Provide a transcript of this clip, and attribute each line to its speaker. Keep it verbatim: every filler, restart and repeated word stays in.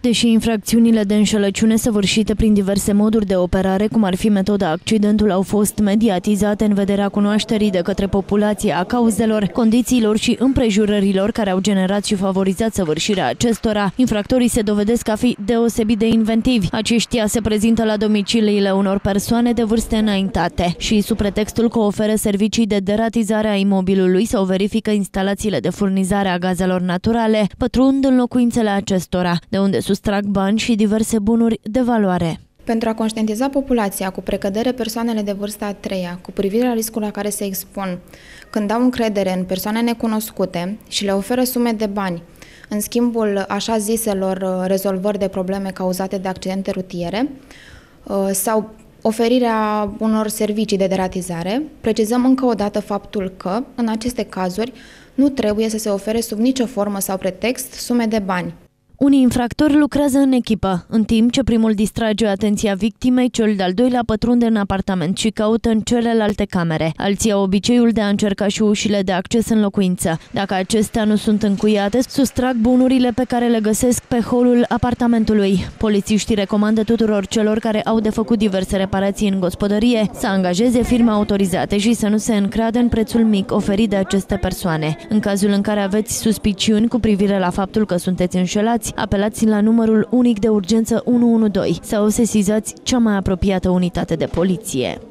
Speaker 1: Deși infracțiunile de înșelăciune săvârșite prin diverse moduri de operare, cum ar fi metoda accidentul, au fost mediatizate în vederea cunoașterii de către populație a cauzelor, condițiilor și împrejurărilor care au generat și favorizat săvârșirea acestora, infractorii se dovedesc a fi deosebit de inventivi. Aceștia se prezintă la domiciliile unor persoane de vârste înaintate și, sub pretextul că oferă servicii de deratizare a imobilului sau verifică instalațiile de furnizare a gazelor naturale, pătrund în locuințele acestora, de unde sustrag bani și diverse bunuri de valoare.
Speaker 2: Pentru a conștientiza populația cu precădere persoanele de vârsta a treia cu privire la riscul la care se expun când au încredere în persoane necunoscute și le oferă sume de bani în schimbul așa ziselor rezolvări de probleme cauzate de accidente rutiere sau oferirea unor servicii de deratizare, precizăm încă o dată faptul că, în aceste cazuri, nu trebuie să se ofere sub nicio formă sau pretext sume de bani.
Speaker 1: Unii infractori lucrează în echipă, în timp ce primul distrage atenția victimei, cel de-al doilea pătrunde în apartament și caută în celelalte camere. Alții au obiceiul de a încerca și ușile de acces în locuință. Dacă acestea nu sunt încuiate, sustrag bunurile pe care le găsesc pe holul apartamentului. Polițiștii recomandă tuturor celor care au de făcut diverse reparații în gospodărie să angajeze firme autorizate și să nu se încreadă în prețul mic oferit de aceste persoane. În cazul în care aveți suspiciuni cu privire la faptul că sunteți înșelați, apelați la numărul unic de urgență unu unu doi sau sesizați cea mai apropiată unitate de poliție.